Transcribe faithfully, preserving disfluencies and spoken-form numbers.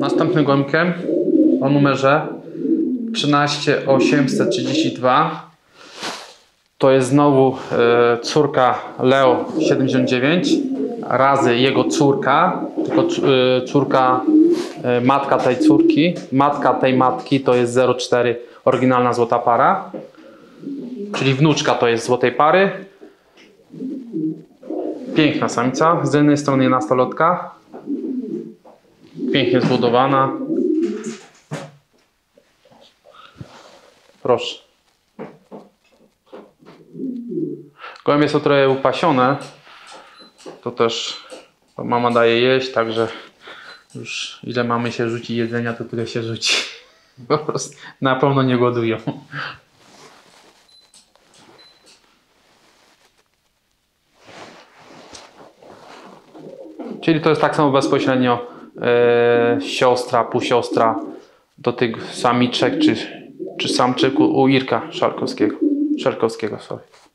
Następnym gołębkiem o numerze trzynaście osiemset trzydzieści dwa to jest znowu e, córka Leo siedemdziesiąt dziewięć razy jego córka, tylko e, córka, e, matka tej córki, matka tej matki to jest zero cztery oryginalna złota para, czyli wnuczka to jest złotej pary. Piękna samica, z jednej strony nastolatka, pięknie zbudowana. Proszę. Gołębie są trochę upasione, to też to mama daje jeść, także już ile mamy się rzuci jedzenia, to tyle się rzuci. Po prostu na pewno nie głodują. Czyli to jest tak samo bezpośrednio e, siostra, półsiostra do tych samiczek czy, czy samczyk u, u Irka Szarkowskiego. Szarkowskiego, sorry.